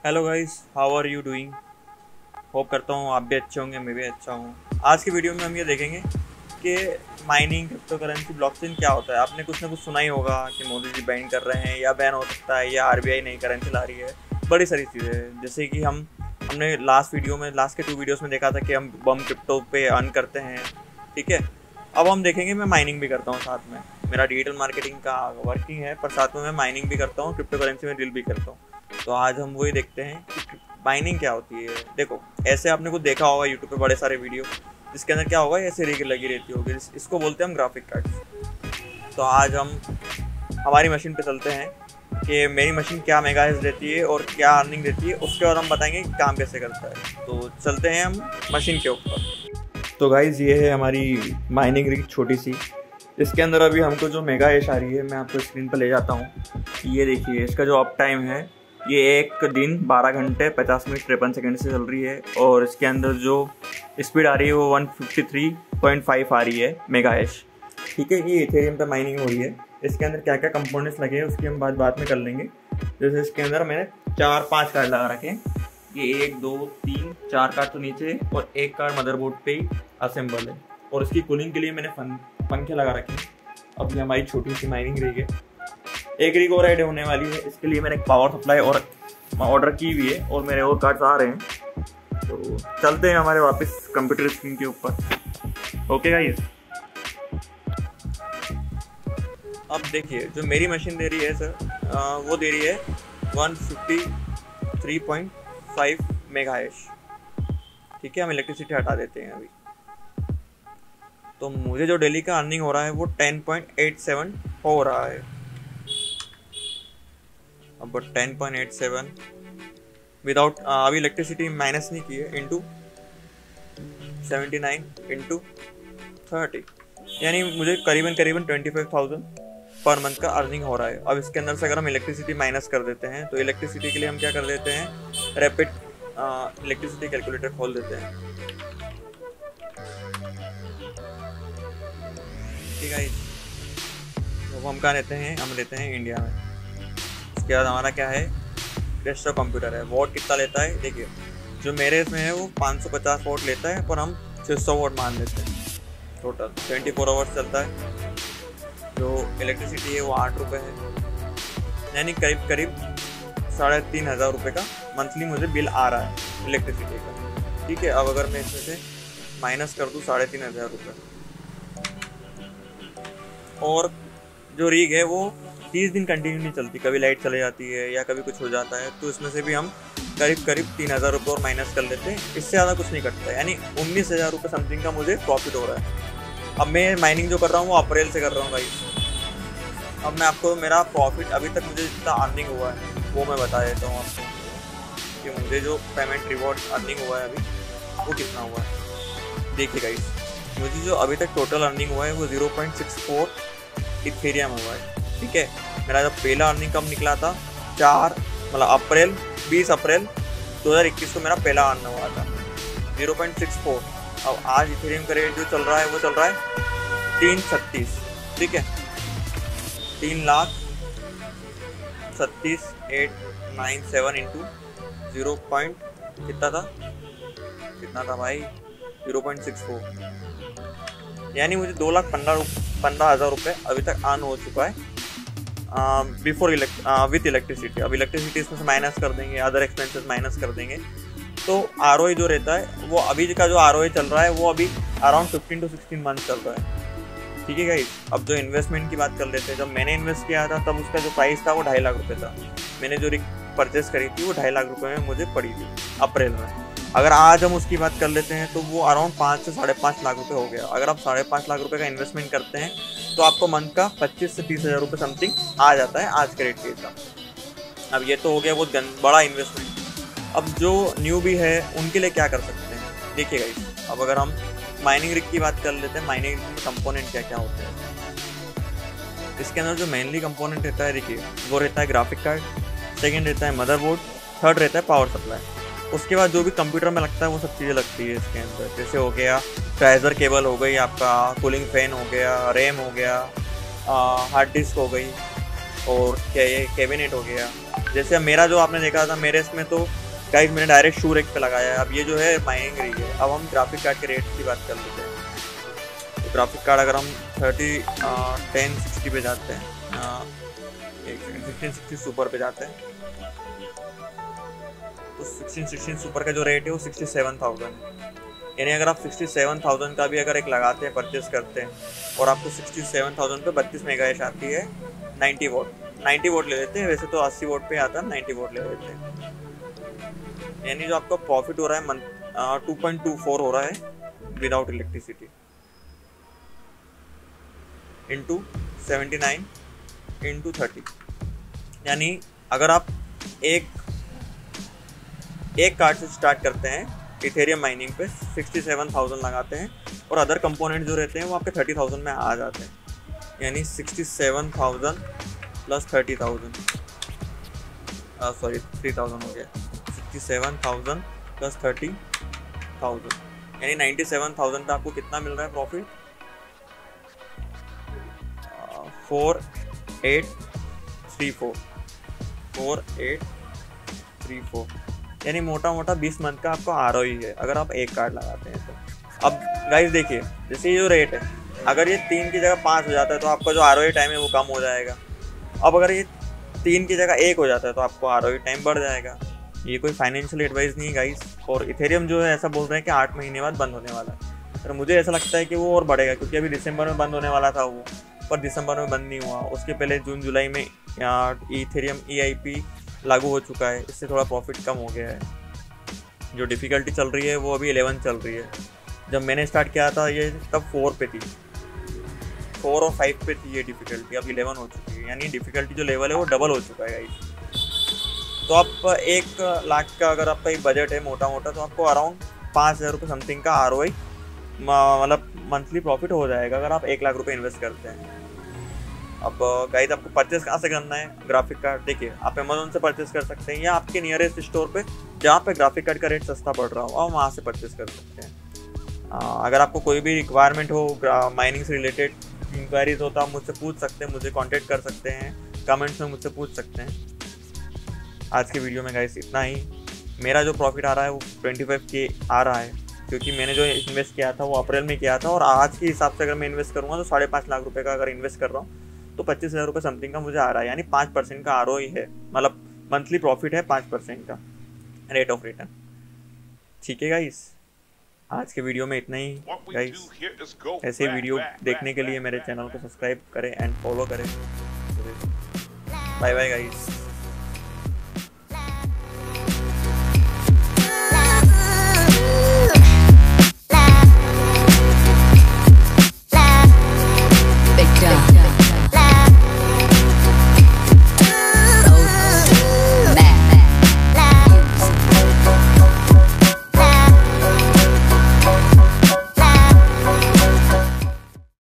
Hello guys, how are you doing. Hope करता हूँ आप भी अच्छे होंगे, मैं भी अच्छा हूँ। आज की वीडियो में हम ये देखेंगे कि माइनिंग, क्रिप्टो करेंसी, ब्लॉकचेन क्या होता है। आपने कुछ ना कुछ सुना ही होगा कि मोदी जी बैन कर रहे हैं या बैन हो सकता है या आरबीआई नई करेंसी ला रही है। बड़ी सारी चीज़ें, जैसे कि हमने लास्ट के 2 वीडियोस में देखा था कि हम बम क्रिप्टो पे अर्न करते हैं। ठीक है, अब हम देखेंगे मैं माइनिंग भी करता हूँ साथ में। मेरा डिजिटल मार्केटिंग का वर्किंग है, पर साथ में मैं माइनिंग भी करता हूँ, क्रिप्टो करेंसी में डील भी करता हूँ। तो आज हम वही देखते हैं कि माइनिंग क्या होती है। देखो, ऐसे आपने कुछ देखा होगा यूट्यूब पे बड़े सारे वीडियो, जिसके अंदर क्या होगा, ऐसे रिग लगी रहती होगी, इसको बोलते हैं हम ग्राफिक कार्ड्स। तो आज हम हमारी मशीन पे चलते हैं कि मेरी मशीन क्या मेगाहर्ट्ज़ देती है और क्या अर्निंग देती है। उसके बाद हम बताएंगे कि काम कैसे करता है। तो चलते हैं हम मशीन के ऊपर। तो गाइज़, ये है हमारी माइनिंग रिग छोटी सी। इसके अंदर अभी हमको जो मेगा हैश आ रही है, मैं आपको स्क्रीन पर ले जाता हूँ। ये देखिए, इसका जो अप टाइम है, ये एक दिन 12 घंटे 50 मिनट 53 सेकंड से चल रही है। और इसके अंदर जो स्पीड आ रही है वो 153.5 आ रही है मेगा हैश। ठीक है, ये इथेरियम पे माइनिंग हो रही है। इसके अंदर क्या क्या कंपोनेंट्स लगे हैं उसकी हम बाद में कर लेंगे। जैसे इसके अंदर मैंने 4-5 कार्ड लगा रखे हैं। ये 1 2 3 4 कार्ड तो नीचे और एक कार्ड मदरबोर्ड पे ही असेंबल है। और इसकी कूलिंग के लिए मैंने पंखे लगा रखे हैं। अब ये हमारी छोटी सी माइनिंग रिग है। एक रिग और ऐड होने वाली है, इसके लिए मैंने एक पावर सप्लाई और ऑर्डर की हुई है और मेरे और कार्ड्स आ रहे हैं। तो चलते हैं हमारे वापस कंप्यूटर स्क्रीन के ऊपर। ओके गाइस, अब देखिए जो मेरी मशीन दे रही है सर, वो दे रही है 153.5 मेगाहर्ट्ज़। ठीक है, हम इलेक्ट्रिसिटी हटा देते हैं अभी। तो मुझे जो डेली का अर्निंग हो रहा है वो 10.87 हो रहा है। अब 10.87 विदाउट अभी इलेक्ट्रिसिटी माइनस नहीं की है, इंटू 79 इंटू 30, यानी मुझे करीबन 25,000 पर मंथ का अर्निंग हो रहा है। अब इसके अंदर से अगर हम इलेक्ट्रिसिटी माइनस कर देते हैं, तो इलेक्ट्रिसिटी के लिए हम क्या कर देते हैं, रैपिड इलेक्ट्रिसिटी कैलकुलेटर खोल देते हैं। ठीक है, तो हम कहाँ लेते हैं, हम लेते हैं इंडिया में। उसके बाद हमारा क्या है, डेस्कटॉप कंप्यूटर है। वोट कितना लेता है, देखिए जो मेरे इसमें है वो 550 वोट लेता है, पर हम 600 वोट मान लेते हैं। टोटल 24 आवर्स चलता है। जो इलेक्ट्रिसिटी है वो 8 रुपये है, यानी करीब 3,500 रुपये का मंथली मुझे बिल आ रहा है इलेक्ट्रिसिटी का। ठीक है, अब अगर मैं इसमें से माइनस कर दूँ 3,500 रुपये, और जो रीग है वो 30 दिन कंटिन्यू नहीं चलती, कभी लाइट चले जाती है या कभी कुछ हो जाता है, तो इसमें से भी हम करीब 3,000 रुपये और माइनस कर लेते हैं। इससे ज़्यादा कुछ नहीं कटता है, यानी 19,000 रुपये समथिंग का मुझे प्रॉफिट हो रहा है। अब मैं माइनिंग जो कर रहा हूँ वो अप्रैल से कर रहा हूँ भाई। अब मैं आपको मेरा प्रॉफिट अभी तक मुझे जितना अर्निंग हुआ है वो मैं बता देता हूँ आपको, कि मुझे जो पेमेंट रिवॉर्ड अर्निंग हुआ है अभी वो कितना हुआ है। देखिए गाइस, मुझे जो अभी तक टोटल अर्निंग हुआ है वो 0.64 इथेरियम हुआ है। ठीक है, मेरा जब पहला अर्निंग कब निकला था, 20 अप्रैल 2021 को मेरा पहला अर्न हुआ था 0.64। अब आज इथेरियम का रेट जो चल रहा है वो चल रहा है 336। ठीक है, 3,37,897 इंटू 0. कितना था भाई, 0.64, यानी मुझे 2,15,000 रुपये अभी तक अर्न हो चुका है बिफोर विथ इलेक्ट्रिसिटी। अब इलेक्ट्रिसिटी इसमें से माइनस कर देंगे, अदर एक्सपेंसेस माइनस कर देंगे, तो ROI जो रहता है वो अभी का जो ROI चल रहा है वो अभी अराउंड 15 to 16 मंथ चल रहा है। ठीक है गाइस, अब जो इन्वेस्टमेंट की बात कर लेते हैं। जब मैंने इन्वेस्ट किया था तब उसका जो प्राइस था वो 2.5 लाख रुपये था। मैंने जो रिग परचेस करी थी वो 2.5 लाख रुपये में मुझे पड़ी थी अप्रैल में। अगर आज हम उसकी बात कर लेते हैं तो वो अराउंड 5 से 5.5 लाख रुपये हो गया। अगर आप 5.5 लाख रुपये का इन्वेस्टमेंट करते हैं तो आपको मंथ का 25 से 30,000 रुपये समथिंग आ जाता है आज के रेट के हिसाब। अब ये तो हो गया बहुत बड़ा इन्वेस्टमेंट। अब जो न्यू भी है उनके लिए क्या कर सकते हैं, देखिए गाइस। अब अगर हम माइनिंग रिग की बात कर लेते हैं, माइनिंग रिग में कंपोनेंट क्या क्या होते हैं। इसके अंदर जो मेनली कंपोनेंट रहता है, देखिए वो रहता है ग्राफिक कार्ड, सेकेंड रहता है मदरबोर्ड, थर्ड रहता है पावर सप्लाई। उसके बाद जो भी कंप्यूटर में लगता है वो सब चीज़ें लगती है इसके अंदर, जैसे हो गया ट्राइजर केबल हो गई, आपका कूलिंग फैन हो गया, रैम हो गया, हार्ड डिस्क हो गई, और कैबिनेट हो गया, जैसे अब मेरा जो आपने देखा था मेरे इसमें तो गाइस मैंने डायरेक्ट शू रेक पे लगाया है। अब ये जो है माइनिंग रही है। अब हम ग्राफिक कार्ड के रेट की बात कर लेते हैं। तो ग्राफिक कार्ड अगर हम 1060 पे जाते हैं, 1660 सुपर पे जाते हैं, तो 1660 सुपर का जो रेट है वो 67,000 है। यानी अगर आप 67,000 का भी अगर एक लगाते हैं, परचेस करते हैं, और आपको 67,000 पे 32 मेगाहर्ट्ज आती है 90 वोट, 90 वोट ले लेते हैं, वैसे तो 80 वोट पे आता है, 90 वोट ले लेते हैं। यानी जो आपका प्रॉफिट हो रहा है 2.24 हो रहा है विदाउट इलेक्ट्रिसिटी इंटू 79 इंटू 30। यानी अगर आप एक कार्ड से स्टार्ट करते हैं इथेरियम माइनिंग पे, 67,000 लगाते हैं, और अदर कंपोनेंट जो रहते हैं वो आपके 30,000 में आ जाते हैं। यानी 67,000 प्लस 30,000, सॉरी 3,000 हो गया, 67,000 प्लस 30,000, यानी 97,000 का आपको कितना मिल रहा है प्रॉफिट? 4834, यानी मोटा मोटा 20 मंथ का आपको ROI है अगर आप एक कार्ड लगाते हैं तो। अब गाइस देखिए, जैसे ये जो रेट है, अगर ये 3 की जगह 5 हो जाता है तो आपका जो ROI टाइम है वो कम हो जाएगा। अब अगर ये 3 की जगह 1 हो जाता है तो आपको ROI टाइम बढ़ जाएगा। ये कोई फाइनेंशियल एडवाइस नहीं है गाइस। और इथेरियम जो है ऐसा बोल रहे हैं कि 8 महीने बाद बंद होने वाला है, पर मुझे ऐसा लगता है कि वो और बढ़ेगा, क्योंकि अभी दिसंबर में बंद होने वाला था वो, पर दिसंबर में बंद नहीं हुआ। उसके पहले जून जुलाई में इथेरियम EIP लागू हो चुका है, इससे थोड़ा प्रॉफिट कम हो गया है। जो डिफ़िकल्टी चल रही है वो अभी 11 चल रही है। जब मैंने स्टार्ट किया था ये तब 4 पे थी, 4 और 5 पे थी ये डिफ़िकल्टी, अब 11 हो चुकी है। यानी डिफ़िकल्टी जो लेवल है वो डबल हो चुका है गाइस। तो आप 1 लाख का अगर आपका एक बजट है मोटा मोटा, तो आपको अराउंड 5,000 रुपये समथिंग का ROI मतलब मंथली प्रॉफिट हो जाएगा अगर आप 1 लाख रुपये इन्वेस्ट करते हैं। अब गाइस आपको परचेस कहाँ से करना है ग्राफिक कार्ड? देखिए, आप अमेजोन से परचेस कर सकते हैं, या आपके नियरेस्ट स्टोर पे जहाँ पे ग्राफिक कार्ड का रेट सस्ता पड़ रहा हो आप वहाँ से परचेस कर सकते हैं। अगर आपको कोई भी रिक्वायरमेंट हो माइनिंग से रिलेटेड इंक्वायरीज हो तो आप मुझसे पूछ सकते हैं, मुझे कॉन्टेक्ट कर सकते हैं, कमेंट्स में मुझसे पूछ सकते हैं। आज के वीडियो में गाइस इतना ही। मेरा जो प्रॉफिट आ रहा है वो 25K आ रहा है, क्योंकि मैंने जो इन्वेस्ट किया था वो अप्रैल में किया था, और आज के हिसाब से अगर मैं इन्वेस्ट करूँगा तो 5.5 लाख रुपये का अगर इन्वेस्ट कर रहा हूँ तो 25,000 रुपये समथिंग का मुझे आ रहा है। यानी 5% का ROI है, मतलब मंथली प्रॉफिट है 5% का रेट ऑफ रिटर्न। ठीक है गाइस, आज के वीडियो में इतना ही गाइस। ऐसे वीडियो देखने के लिए मेरे चैनल को सब्सक्राइब करें एंड फॉलो करें। Bye bye guys.